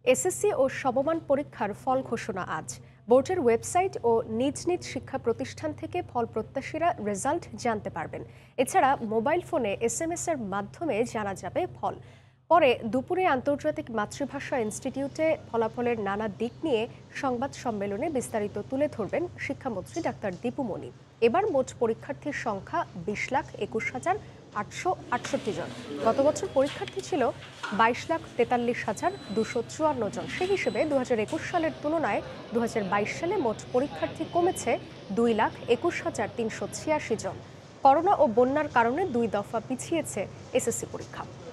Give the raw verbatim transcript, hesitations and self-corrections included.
SSC ও সমমান পরীক্ষার ফল ঘোষণা আজ। বোর্ডের ওয়েবসাইট ও নিজ নিজ শিক্ষা প্রতিষ্ঠান থেকে ফল প্রত্যাশীরা রেজাল্ট জানতে পারবেন। এছাড়া মোবাইল ফোনে এসএমএস এর মাধ্যমে জানা যাবে ফল। পরে দুপুরে আন্তর্জাতিক মাতৃভাষা ইনস্টিটিউটে ফলাফলের নানা দিক নিয়ে সংবাদ সম্মেলনে বিস্তারিত তুলে ধরবেন শিক্ষামন্ত্রী ডাক্তার দীপু মনি। এবার মোট পরীক্ষার্থীর সংখ্যা বিশ লাখ একুশ হাজার আটশো আটষট্টি জন। গত বছর পরীক্ষার্থী ছিল বাইশ লাখ তেতাল্লিশ হাজার দুশো চুয়ান্ন জন। সেই হিসেবে দু হাজার একুশ সালের তুলনায় দু হাজার বাইশ সালে মোট পরীক্ষার্থী কমেছে দুই লাখ একুশ হাজার তিনশো ছিয়াশি জন। করোনা ও বন্যার কারণে দুই দফা পিছিয়েছে এসএসসি পরীক্ষা।